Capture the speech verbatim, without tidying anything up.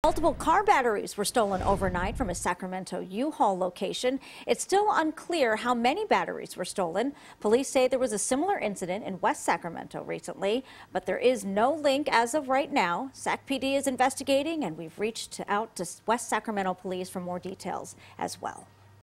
Multiple car batteries were stolen overnight from a Sacramento U-Haul location. It's still unclear how many batteries were stolen. Police say there was a similar incident in West Sacramento recently, but there is no link as of right now. Sac P D is investigating, and we've reached out to West Sacramento Police for more details as well.